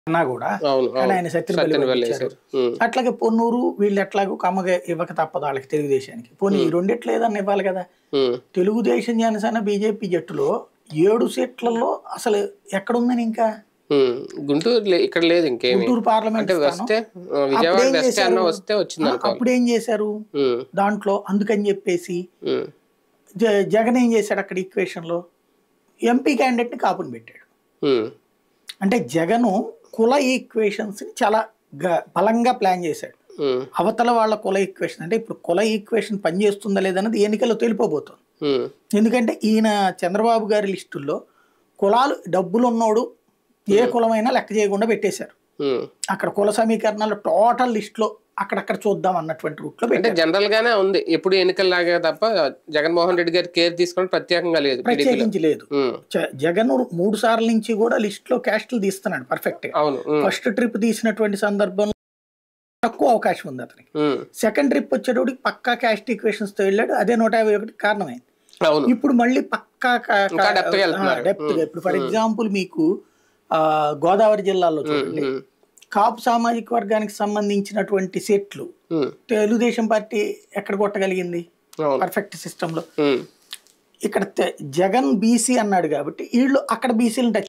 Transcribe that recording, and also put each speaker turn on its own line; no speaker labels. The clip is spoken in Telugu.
అన్నా కూడా కానీ ఆయన సత్యనపల్లి ఇచ్చారు. అట్లాగే పొన్నూరు వీళ్ళు ఎట్లాగో కమ్మగా ఇవ్వక తప్పదు వాళ్ళకి తెలుగుదేశానికి. పోనీ ఈ రెండిట్లు ఏదన్నా ఇవ్వాలి కదా. తెలుగుదేశం జనసేన బీజేపీ జట్టులో 7 సీట్లలో అసలు ఎక్కడుందని ఇంకా
గుంటూరు ఇక్కడ లేదు.
గుంటూరు పార్లమెంట్ అప్పుడు ఏం చేశారు దాంట్లో. అందుకని చెప్పేసి జగన్ ఏం చేశాడు అక్కడ ఈక్వేషన్ లో ఎంపీ క్యాండిడేట్ ని కాపుని పెట్టాడు. అంటే జగను కుల ఈక్వేషన్స్ ని చాలా బలంగా ప్లాన్ చేశాడు. అవతల వాళ్ళ కుల ఈక్వేషన్ అంటే ఇప్పుడు కుల ఈక్వేషన్ పనిచేస్తుందా లేదన్నది ఎన్నికల్లో తెలిపోబోతుంది. ఎందుకంటే ఈయన చంద్రబాబు గారి లిస్టుల్లో కులాలు డబ్బులు ఉన్నోడు ఏ కులమైనా లెక్క చేయకుండా పెట్టేశారు. అక్కడ కుల సమీకరణాలు టోటల్ లిస్ట్ లో అక్కడక్కడ చూద్దాం అన్నటువంటి రూట్ లో
అంటే జనరల్ గానే ఉంది. ఎప్పుడు ఎన్నికల్లాగా తప్ప జగన్మోహన్ రెడ్డి గారి కేర్ తీసుకోవడం ప్రత్యేకంగా లేదు,
ప్రత్యేకించి లేదు. జగన్ 3 సార్ల నుంచి కూడా లిస్ట్ లో క్యాస్ట్లు తీస్తున్నాడు పర్ఫెక్ట్ గా. ఫస్ట్ ట్రిప్ తీసినటువంటి సందర్భంలో తక్కువ అవకాశం ఉంది అతనికి. సెకండ్ ట్రిప్ వచ్చేటప్పటికి పక్కా క్యాస్ట్ ఈక్వేషన్స్ తో వెళ్ళాడు. అదే 151 కారణమైంది. ఇప్పుడు మళ్ళీ పక్కా డెప్త్ గా ఇప్పుడు ఫర్ ఎగ్జాంపుల్ మీకు గోదావరి జిల్లాలో చూడండి, కాపు సామాజిక వర్గానికి సంబంధించినటువంటి సీట్లు తెలుగుదేశం పార్టీ ఎక్కడ కొట్టగలిగింది పర్ఫెక్ట్ సిస్టమ్ లో. ఇక్కడ జగన్ బీసీ అన్నాడు కాబట్టి వీళ్ళు అక్కడ బీసీలను టచ్